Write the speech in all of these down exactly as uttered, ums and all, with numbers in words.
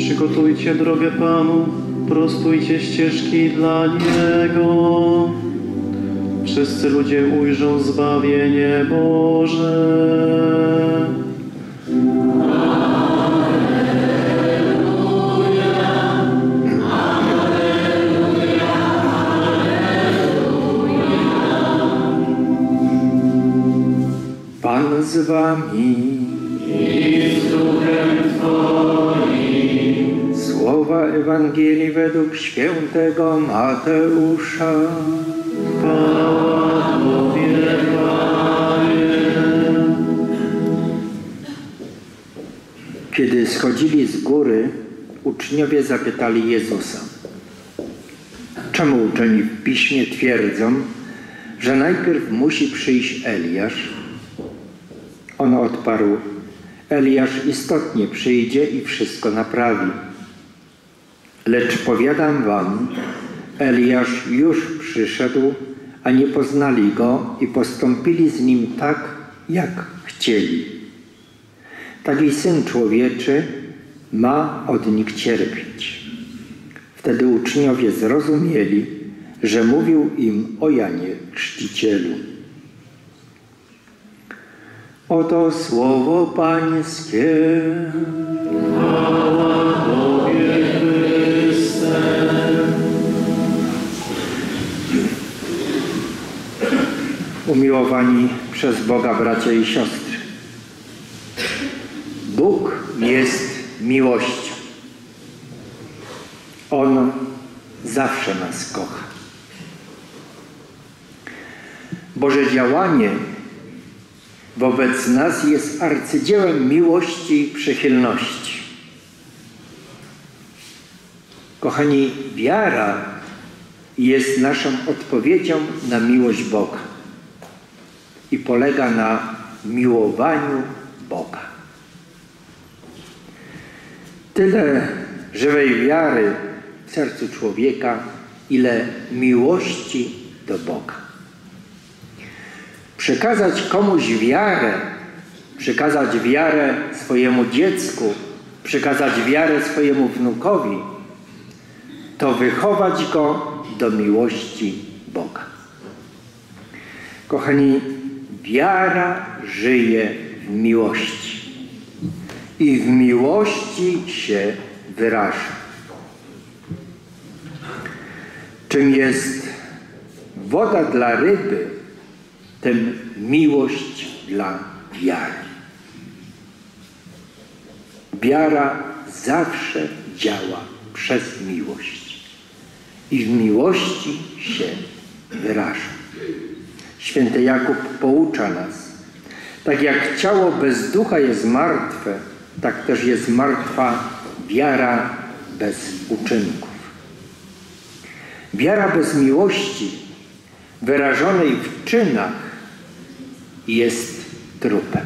Przygotujcie drogę Panu, prostujcie ścieżki dla Niego. Wszyscy ludzie ujrzą zbawienie Boże. Pan z wami I z duchem Twoim. Słowa Ewangelii według świętego Mateusza. Chwała Tobie, Panie. Kiedy schodzili z góry, uczniowie zapytali Jezusa: czemu uczeni w Piśmie twierdzą, że najpierw musi przyjść Eliasz? On odparł: Eliasz istotnie przyjdzie i wszystko naprawi. Lecz powiadam wam, Eliasz już przyszedł, a nie poznali go i postąpili z nim tak, jak chcieli. Tak i Syn Człowieczy ma od nich cierpieć. Wtedy uczniowie zrozumieli, że mówił im o Janie Chrzcicielu. Oto słowo Pańskie. Chwała Tobie, Chryste. Umiłowani przez Boga bracia i siostry, Bóg jest miłością. On zawsze nas kocha. Boże działanie wobec nas jest arcydziełem miłości i przychylności. Kochani, wiara jest naszą odpowiedzią na miłość Boga i polega na miłowaniu Boga. Tyle żywej wiary w sercu człowieka, ile miłości do Boga. Przekazać komuś wiarę, przekazać wiarę swojemu dziecku, przekazać wiarę swojemu wnukowi, to wychować go do miłości Boga. Kochani, wiara żyje w miłości i w miłości się wyraża. Czym jest woda dla ryby, tym miłość dla wiary. Wiara zawsze działa przez miłość i w miłości się wyraża. Święty Jakub poucza nas: tak jak ciało bez ducha jest martwe, tak też jest martwa wiara bez uczynków. Wiara bez miłości, wyrażonej w czynach, jest trupem.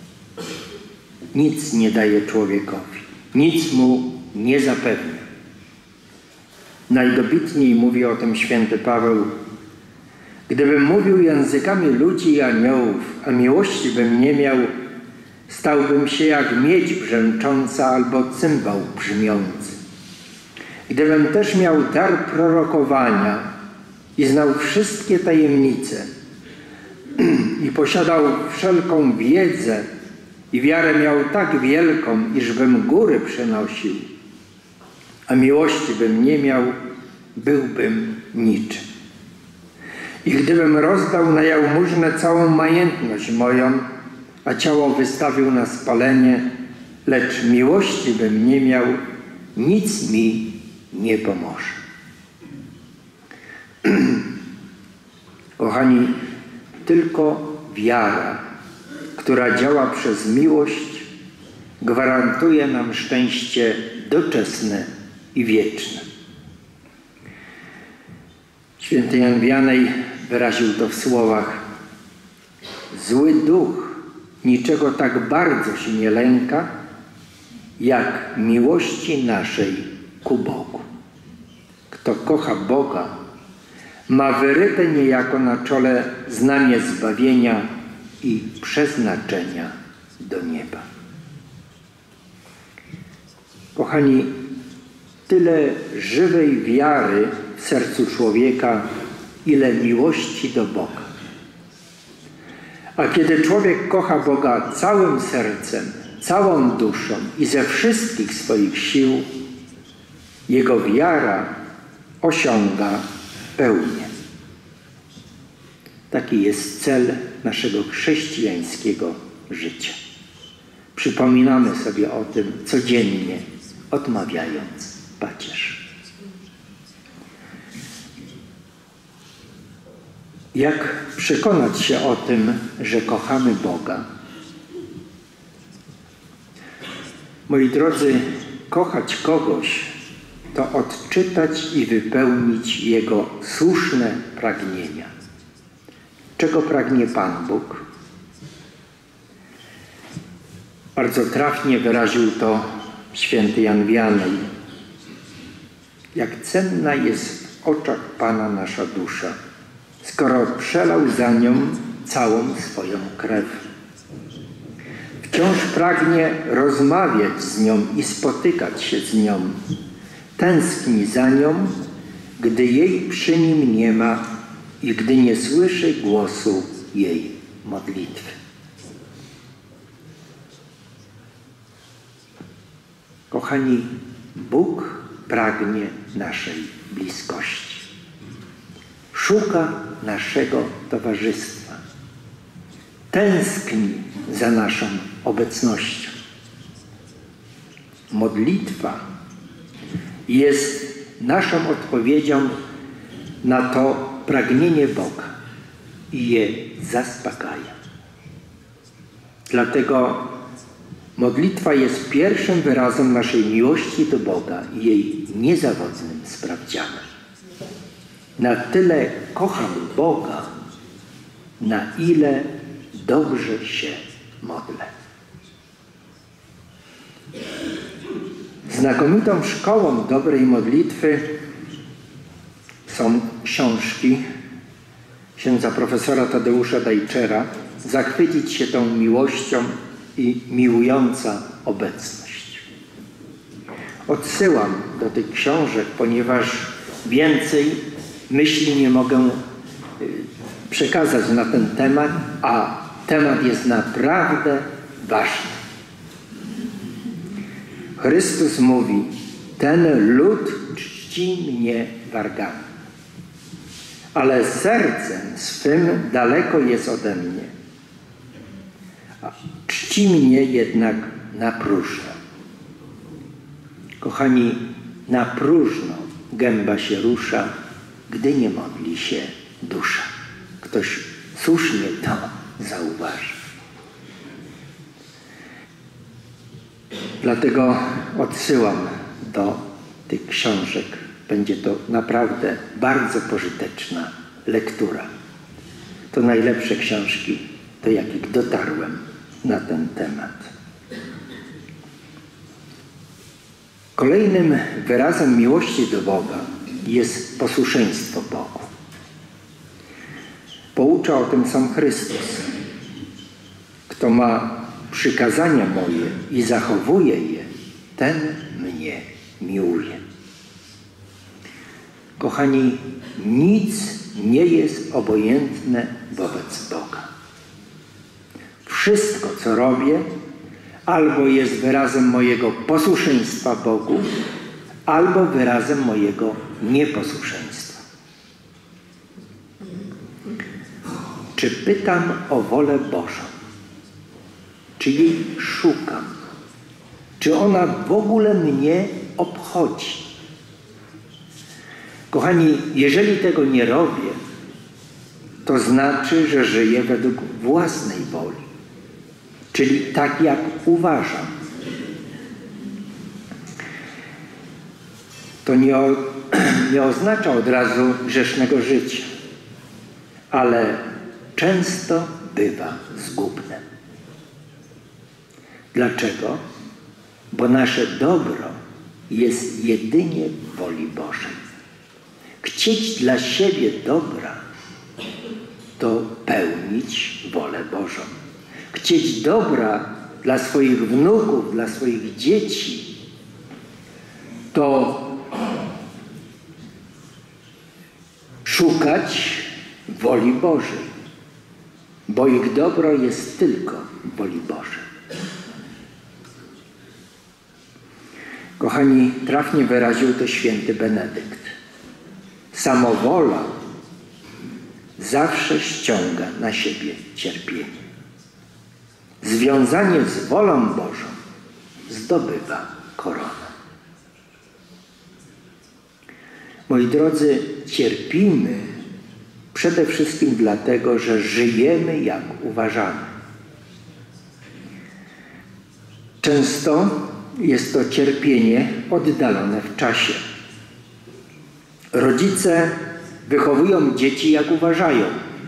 Nic nie daje człowiekowi, nic mu nie zapewnia. Najdobitniej mówi o tym święty Paweł: gdybym mówił językami ludzi i aniołów, a miłości bym nie miał, stałbym się jak miedź brzęcząca albo cymbał brzmiący. Gdybym też miał dar prorokowania i znał wszystkie tajemnice i posiadał wszelką wiedzę i wiarę miał tak wielką, iżbym góry przenosił, a miłości bym nie miał, byłbym niczym. I gdybym rozdał na jałmużnę całą majętność moją, a ciało wystawił na spalenie, lecz miłości bym nie miał, nic mi nie pomoże. Kochani, tylko wiara, która działa przez miłość, gwarantuje nam szczęście doczesne i wieczne. Święty Jan Wianej wyraził to w słowach: zły duch niczego tak bardzo się nie lęka, jak miłości naszej ku Bogu. Kto kocha Boga, ma wyryte niejako na czole znamię zbawienia i przeznaczenia do nieba. Kochani, tyle żywej wiary w sercu człowieka, ile miłości do Boga. A kiedy człowiek kocha Boga całym sercem, całą duszą i ze wszystkich swoich sił, jego wiara osiąga pełnię. Taki jest cel naszego chrześcijańskiego życia. Przypominamy sobie o tym codziennie, odmawiając pacierz. Jak przekonać się o tym, że kochamy Boga? Moi drodzy, kochać kogoś to odczytać i wypełnić Jego słuszne pragnienia. Czego pragnie Pan Bóg? Bardzo trafnie wyraził to święty Jan Wianej. Jak cenna jest w oczach Pana nasza dusza, skoro przelał za nią całą swoją krew. Wciąż pragnie rozmawiać z nią i spotykać się z nią. Tęskni za nią, gdy jej przy nim nie ma i gdy nie słyszy głosu jej modlitwy. Kochani, Bóg pragnie naszej bliskości. Szuka naszego towarzystwa. Tęskni za naszą obecnością. Modlitwa jest naszą odpowiedzią na to pragnienie Boga i je zaspokaja. Dlatego modlitwa jest pierwszym wyrazem naszej miłości do Boga i jej niezawodnym sprawdzianem. Na tyle kocham Boga, na ile dobrze się modlę. Znakomitą szkołą dobrej modlitwy są książki księdza profesora Tadeusza Dajczera Zachwycić się tą miłością i miłująca obecność. Odsyłam do tych książek, ponieważ więcej myśli nie mogę przekazać na ten temat, a temat jest naprawdę ważny. Chrystus mówi: ten lud czci mnie wargami, ale sercem swym daleko jest ode mnie. Czci mnie jednak na próżno. Kochani, na próżno gęba się rusza, gdy nie modli się dusza. Ktoś słusznie to zauważy. Dlatego odsyłam do tych książek. Będzie to naprawdę bardzo pożyteczna lektura. To najlepsze książki, do jakich dotarłem na ten temat. Kolejnym wyrazem miłości do Boga jest posłuszeństwo Bogu. Poucza o tym sam Chrystus. Kto ma przykazania moje i zachowuje je, ten mnie miłuje. Kochani, nic nie jest obojętne wobec Boga. Wszystko, co robię, albo jest wyrazem mojego posłuszeństwa Bogu, albo wyrazem mojego nieposłuszeństwa. Czy pytam o wolę Bożą? Czy jej szukam? Czy ona w ogóle mnie obchodzi? Kochani, jeżeli tego nie robię, to znaczy, że żyję według własnej woli, czyli tak, jak uważam. To nie, o, nie oznacza od razu grzesznego życia, ale często bywa zgubne. Dlaczego? Bo nasze dobro jest jedynie w woli Bożej. Chcieć dla siebie dobra to pełnić wolę Bożą. Chcieć dobra dla swoich wnuków, dla swoich dzieci to szukać woli Bożej, bo ich dobro jest tylko w woli Bożej. Kochani, trafnie wyraził to święty Benedykt. Samowola zawsze ściąga na siebie cierpienie. Związanie z wolą Bożą zdobywa koronę. Moi drodzy, cierpimy przede wszystkim dlatego, że żyjemy jak uważamy. Często jest to cierpienie oddalone w czasie. Rodzice wychowują dzieci jak uważają,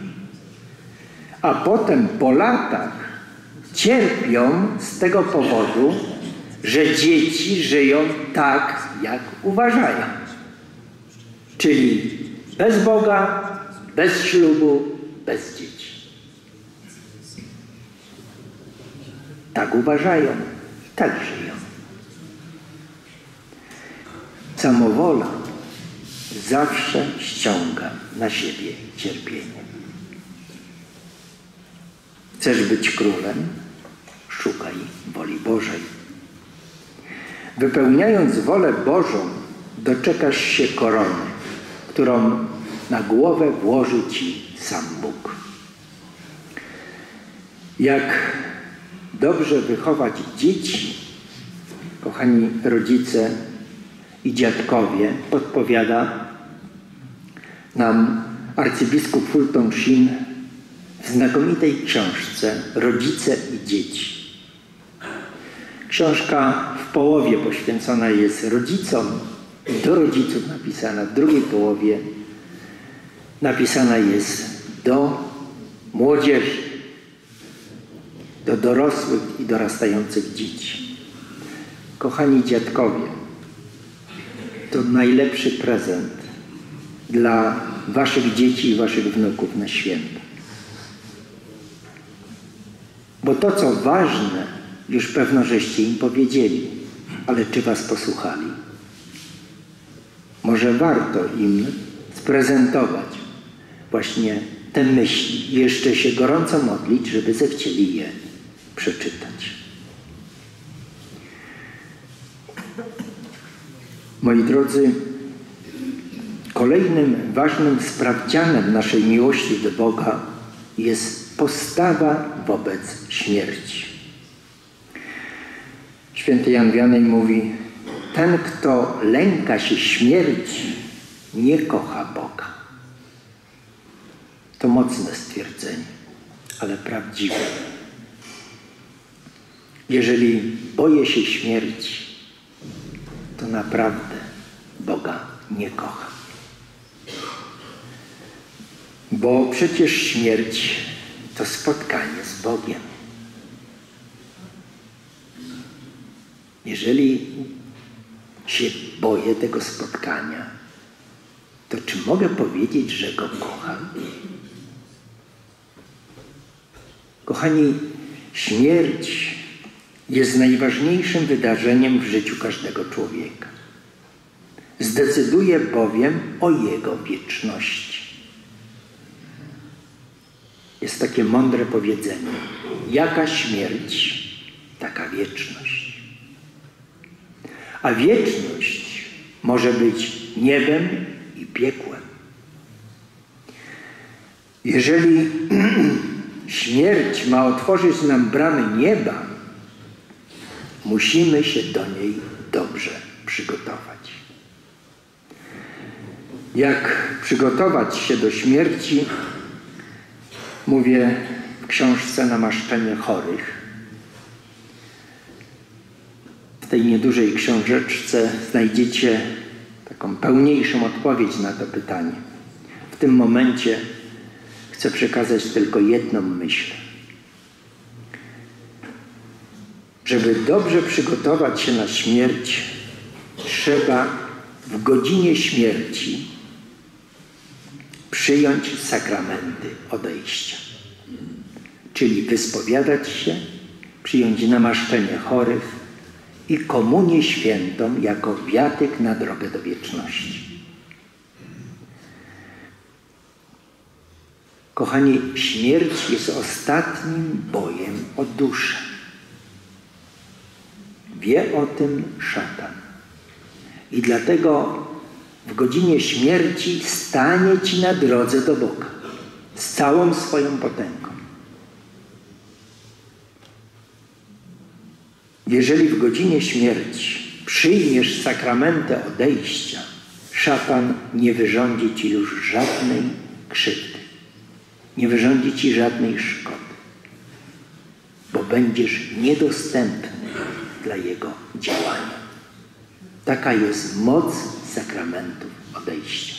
a potem po latach cierpią z tego powodu, że dzieci żyją tak, jak uważają. Czyli bez Boga, bez ślubu, bez dzieci. Tak uważają, tak żyją. Samowola zawsze ściąga na siebie cierpienie. Chcesz być królem? Szukaj woli Bożej. Wypełniając wolę Bożą, doczekasz się korony, którą na głowę włoży ci sam Bóg. Jak dobrze wychować dzieci, kochani rodzice i dziadkowie, podpowiada nam arcybiskup Fulton Sheen w znakomitej książce Rodzice i dzieci. Książka w połowie poświęcona jest rodzicom i do rodziców napisana, w drugiej połowie napisana jest do młodzieży, do dorosłych i dorastających dzieci. Kochani dziadkowie, to najlepszy prezent dla waszych dzieci i waszych wnuków na święta. Bo to, co ważne, już pewno żeście im powiedzieli, ale czy was posłuchali? Może warto im sprezentować właśnie te myśli i jeszcze się gorąco modlić, żeby zechcieli je przeczytać. Moi drodzy, kolejnym ważnym sprawdzianem naszej miłości do Boga jest postawa wobec śmierci. Święty Jan Wianek mówi: ten, kto lęka się śmierci, nie kocha Boga. To mocne stwierdzenie, ale prawdziwe. Jeżeli boję się śmierci, to naprawdę Boga nie kocham. Bo przecież śmierć to spotkanie z Bogiem. Jeżeli się boję tego spotkania, to czy mogę powiedzieć, że Go kocham? Kochani, śmierć jest najważniejszym wydarzeniem w życiu każdego człowieka. Zdecyduje bowiem o jego wieczności. Jest takie mądre powiedzenie: jaka śmierć, taka wieczność. A wieczność może być niebem i piekłem. Jeżeli śmierć ma otworzyć nam bramy nieba, musimy się do niej dobrze przygotować. Jak przygotować się do śmierci, mówię w książce Namaszczenie chorych. W tej niedużej książeczce znajdziecie taką pełniejszą odpowiedź na to pytanie. W tym momencie chcę przekazać tylko jedną myśl. Żeby dobrze przygotować się na śmierć, trzeba w godzinie śmierci przyjąć sakramenty odejścia. Czyli wyspowiadać się, przyjąć namaszczenie chorych i komunię świętą jako wiatyk na drogę do wieczności. Kochani, śmierć jest ostatnim bojem o duszę. Wie o tym szatan. I dlatego w godzinie śmierci stanie ci na drodze do Boga z całą swoją potęgą. Jeżeli w godzinie śmierci przyjmiesz sakramentę odejścia, szatan nie wyrządzi ci już żadnej krzywdy, nie wyrządzi ci żadnej szkody, bo będziesz niedostępny dla jego działania. Taka jest moc sakramentów odejścia.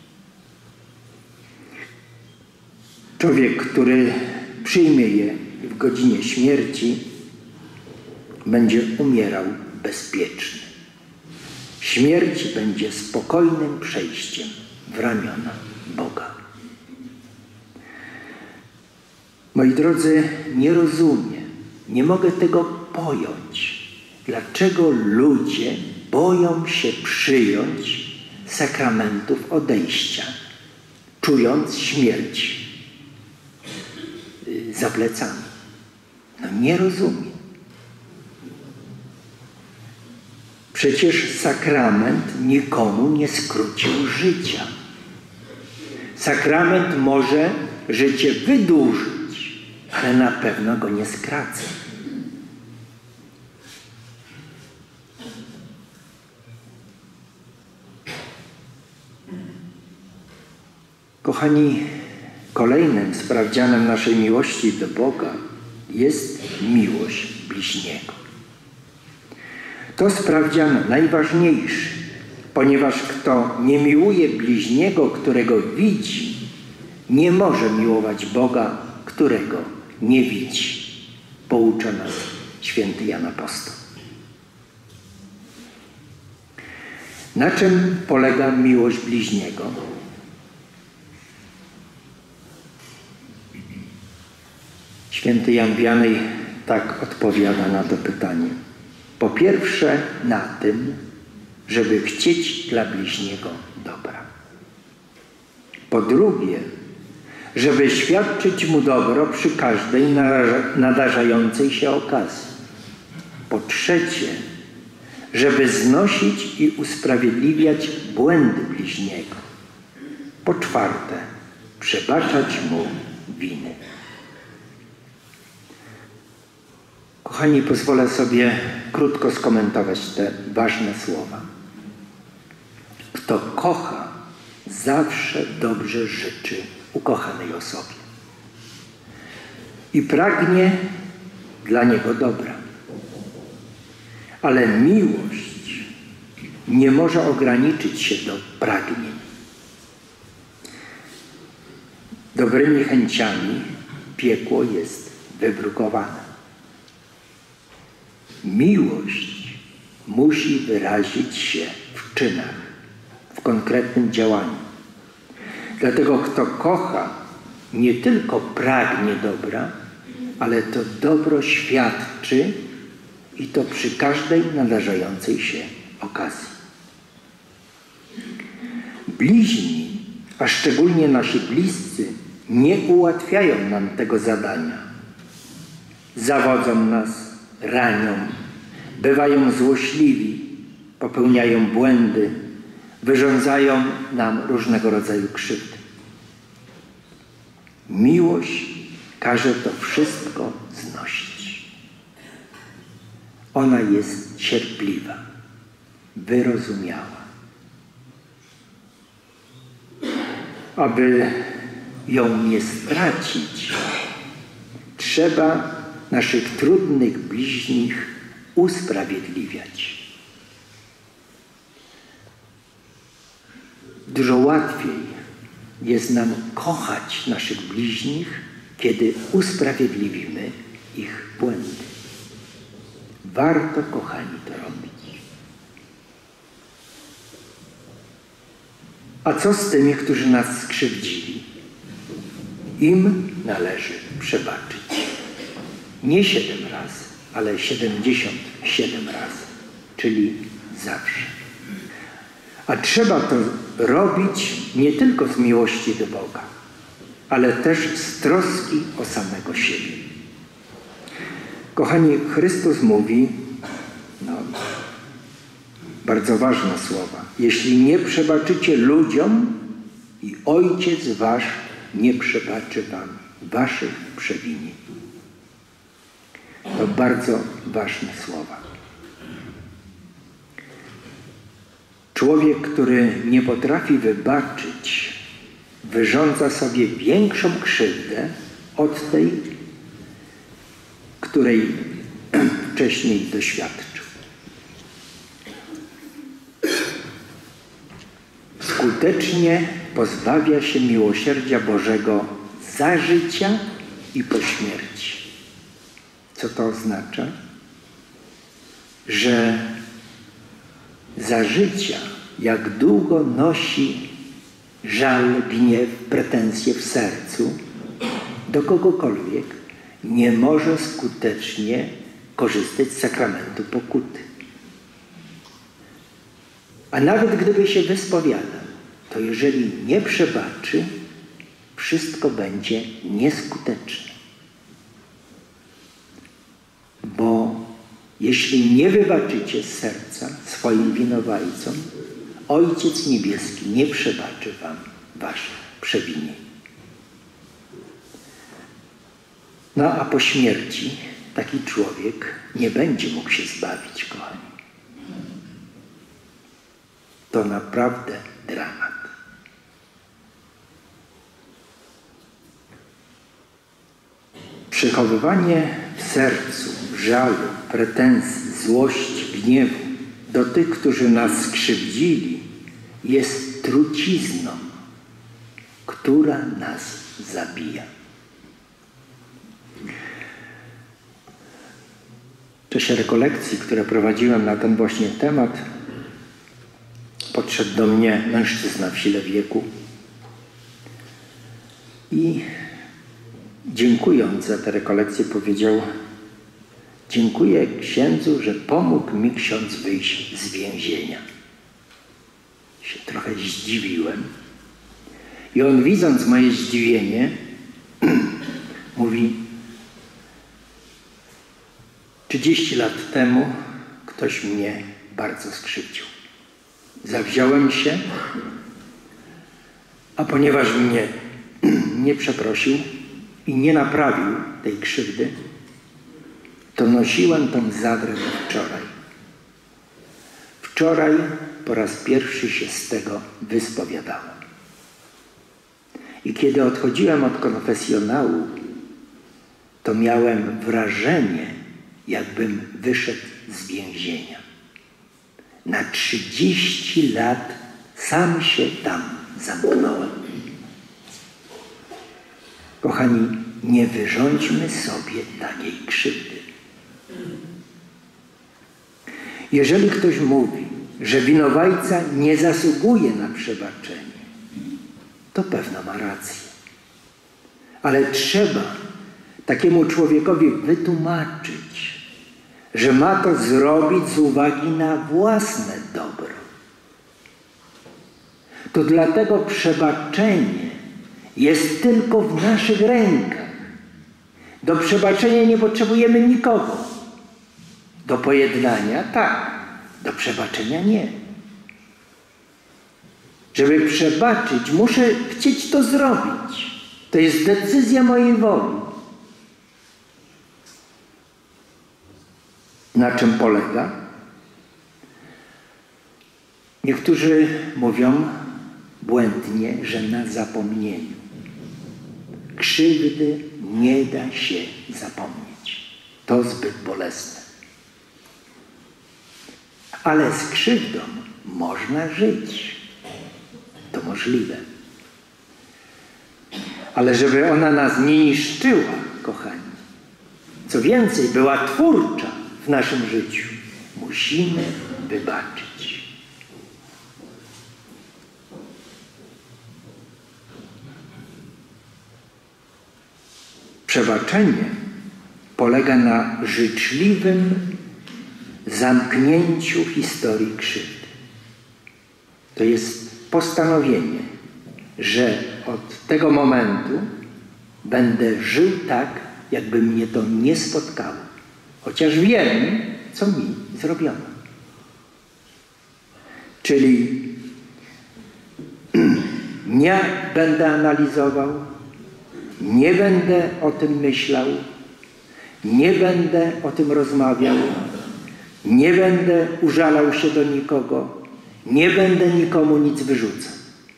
Człowiek, który przyjmie je w godzinie śmierci, będzie umierał bezpieczny. Śmierć będzie spokojnym przejściem w ramiona Boga. Moi drodzy, nie rozumiem, nie mogę tego pojąć, dlaczego ludzie boją się przyjąć sakramentów odejścia, czując śmierć za plecami. No nie rozumiem. Przecież sakrament nikomu nie skrócił życia. Sakrament może życie wydłużyć, ale na pewno go nie skraca. Kochani, kolejnym sprawdzianem naszej miłości do Boga jest miłość bliźniego. To sprawdzian najważniejszy, ponieważ kto nie miłuje bliźniego, którego widzi, nie może miłować Boga, którego nie widzi. Poucza nas święty Jan Apostoł. Na czym polega miłość bliźniego? Święty Jan Wianej tak odpowiada na to pytanie. Po pierwsze na tym, żeby chcieć dla bliźniego dobra. Po drugie, żeby świadczyć mu dobro przy każdej nadarzającej się okazji. Po trzecie, żeby znosić i usprawiedliwiać błędy bliźniego. Po czwarte, przebaczać mu winy. Kochani, pozwolę sobie krótko skomentować te ważne słowa. Kto kocha, zawsze dobrze życzy ukochanej osobie i pragnie dla niego dobra. Ale miłość nie może ograniczyć się do pragnień. Dobrymi chęciami piekło jest wybrukowane. Miłość musi wyrazić się w czynach, w konkretnym działaniu. Dlatego kto kocha, nie tylko pragnie dobra, ale to dobro świadczy i to przy każdej nadarzającej się okazji. Bliźni, a szczególnie nasi bliscy, nie ułatwiają nam tego zadania. Zawodzą nas, ranią, bywają złośliwi, popełniają błędy, wyrządzają nam różnego rodzaju krzywdy. Miłość każe to wszystko znosić. Ona jest cierpliwa, wyrozumiała. Aby ją nie stracić, trzeba naszych trudnych bliźnich usprawiedliwiać. Dużo łatwiej jest nam kochać naszych bliźnich, kiedy usprawiedliwimy ich błędy. Warto, kochani, to robić. A co z tymi, którzy nas skrzywdzili? Im należy przebaczyć. Nie siedem razy, ale siedemdziesiąt siedem razy. czyli zawsze. A trzeba to robić nie tylko z miłości do Boga, ale też z troski o samego siebie. Kochani, Chrystus mówi, no, bardzo ważne słowa: jeśli nie przebaczycie ludziom, i Ojciec wasz nie przebaczy wam waszych przewinień. To bardzo ważne słowa. Człowiek, który nie potrafi wybaczyć, wyrządza sobie większą krzywdę od tej, której wcześniej doświadczył. Skutecznie pozbawia się miłosierdzia Bożego za życia i po śmierci. Co to oznacza? Że za życia, jak długo nosi żal, gniew, pretensje w sercu do kogokolwiek, nie może skutecznie korzystać z sakramentu pokuty. A nawet gdyby się wyspowiadał, to jeżeli nie przebaczy, wszystko będzie nieskuteczne. Bo jeśli nie wybaczycie z serca swoim winowajcom, Ojciec Niebieski nie przebaczy wam waszych przewinień. No a po śmierci taki człowiek nie będzie mógł się zbawić, kochani. To naprawdę dramat. Przechowywanie w sercu żalu, pretensji, złości, gniewu do tych, którzy nas skrzywdzili, jest trucizną, która nas zabija. W czasie rekolekcji, które prowadziłem na ten właśnie temat, podszedł do mnie mężczyzna w sile wieku i dziękując za tę rekolekcję powiedział: dziękuję księdzu, że pomógł mi ksiądz wyjść z więzienia. Się trochę zdziwiłem. I on, widząc moje zdziwienie, mówi: trzydzieści lat temu ktoś mnie bardzo skrzywdził. Zawziąłem się, a ponieważ mnie nie przeprosił i nie naprawił tej krzywdy, to nosiłem tą zadrę do wczoraj. Wczoraj po raz pierwszy się z tego wyspowiadałem. I kiedy odchodziłem od konfesjonału, to miałem wrażenie, jakbym wyszedł z więzienia. Na trzydzieści lat sam się tam zamknąłem. Kochani, nie wyrządźmy sobie takiej krzywdy. Jeżeli ktoś mówi, że winowajca nie zasługuje na przebaczenie, to pewno ma rację. Ale trzeba takiemu człowiekowi wytłumaczyć, że ma to zrobić z uwagi na własne dobro. To dlatego przebaczenie jest tylko w naszych rękach. Do przebaczenia nie potrzebujemy nikogo. Do pojednania tak, do przebaczenia nie. Żeby przebaczyć, muszę chcieć to zrobić. To jest decyzja mojej woli. Na czym polega? Niektórzy mówią błędnie, że na zapomnieniu. Krzywdy nie da się zapomnieć. To zbyt bolesne. Ale z krzywdą można żyć. To możliwe. Ale żeby ona nas nie niszczyła, kochani, co więcej, była twórcza w naszym życiu, musimy wybaczyć. Przebaczenie polega na życzliwym zamknięciu historii krzywdy. To jest postanowienie, że od tego momentu będę żył tak, jakby mnie to nie spotkało, chociaż wiem, co mi zrobiono. Czyli nie będę analizował, nie będę o tym myślał, nie będę o tym rozmawiał, nie będę użalał się do nikogo, nie będę nikomu nic wyrzucał.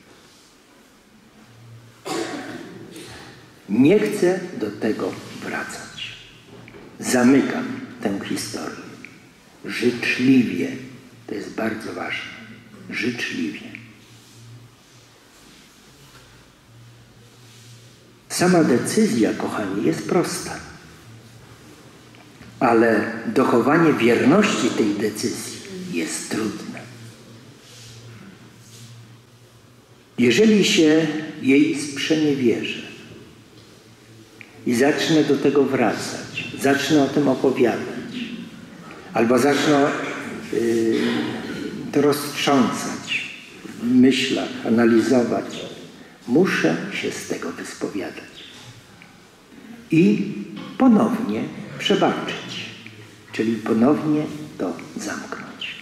Nie chcę do tego wracać. Zamykam tę historię. Życzliwie. To jest bardzo ważne. Życzliwie. Sama decyzja, kochani, jest prosta. Ale dochowanie wierności tej decyzji jest trudne. Jeżeli się jej sprzeniewierzę i zacznę do tego wracać, zacznę o tym opowiadać, albo zacznę yy, to roztrząsać w myślach, analizować, muszę się z tego wyspowiadać i ponownie przebaczyć, czyli ponownie to zamknąć.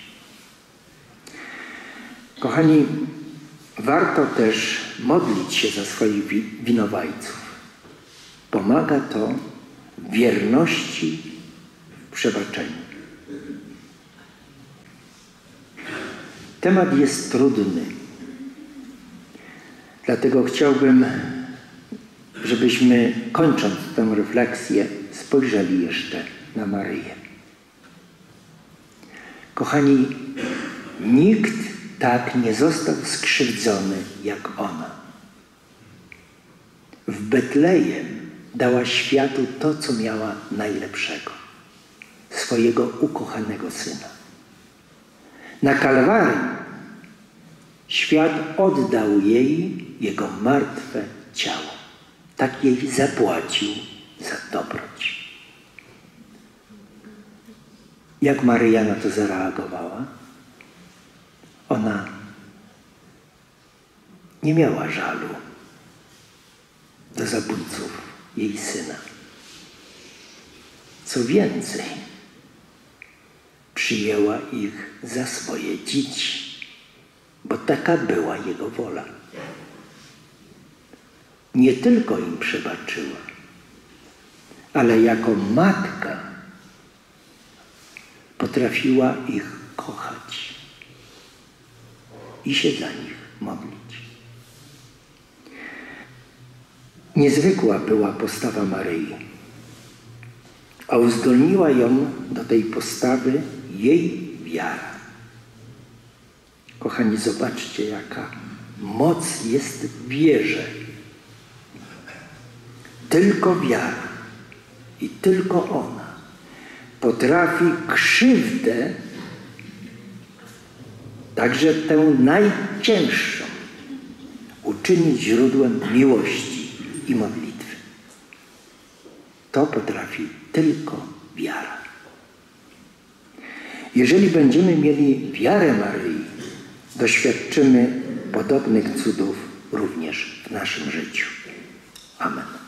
Kochani, warto też modlić się za swoich winowajców. Pomaga to w wierności w przebaczeniu. Temat jest trudny. Dlatego chciałbym, żebyśmy, kończąc tę refleksję, spojrzeli jeszcze na Maryję. Kochani, nikt tak nie został skrzywdzony jak ona. W Betlejem dała światu to, co miała najlepszego. Swojego ukochanego Syna. Na Kalwarii świat oddał jej Jego martwe ciało. Tak jej zapłacił za dobroć. Jak Maryja na to zareagowała? Ona nie miała żalu do zabójców jej Syna. Co więcej, przyjęła ich za swoje dzieci, bo taka była Jego wola. Nie tylko im przebaczyła, ale jako matka potrafiła ich kochać i się za nich modlić. Niezwykła była postawa Maryi, a uzdolniła ją do tej postawy jej wiara. Kochani, zobaczcie, jaka moc jest w wierze. Tylko wiara i tylko ona potrafi krzywdę, także tę najcięższą, uczynić źródłem miłości i modlitwy. To potrafi tylko wiara. Jeżeli będziemy mieli wiarę Maryi, doświadczymy podobnych cudów również w naszym życiu. Amen.